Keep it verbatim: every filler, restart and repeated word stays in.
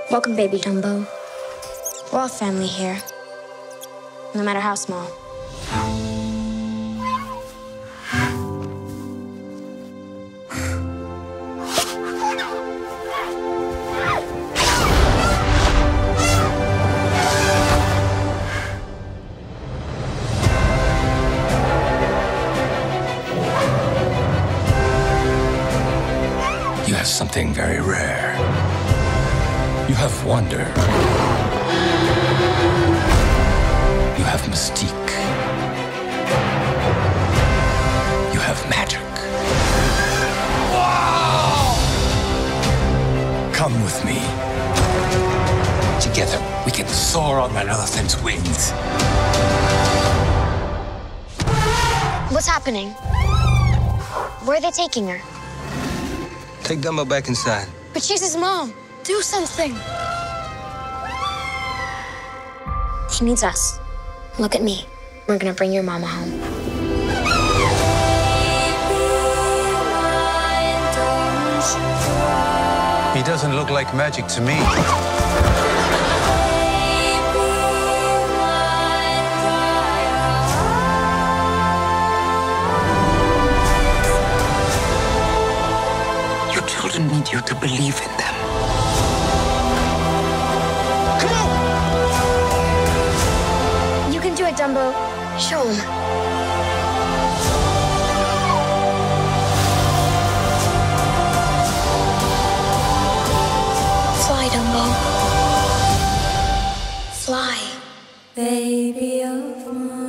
Welcome, baby Dumbo. We're all family here, no matter how small. You have something very rare. You have wonder. You have mystique. You have magic. Wow! Come with me. Together, we can soar on an elephant's wings. What's happening? Where are they taking her? Take Dumbo back inside. But she's his mom. Do something. He needs us. Look at me. We're gonna bring your mama home. He doesn't look like magic to me. Your children need you to believe in them. Come on! You can do it, Dumbo. Show him. Fly, Dumbo. Fly. Baby of mine.